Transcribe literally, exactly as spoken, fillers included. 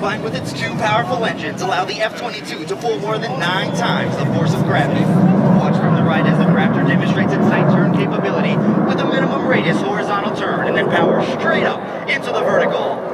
combined with its two powerful engines, allow the F twenty-two to pull more than nine times the force of gravity. Watch from the right as the Raptor demonstrates its tight turn capability with a minimum radius horizontal turn and then power straight up into the vertical.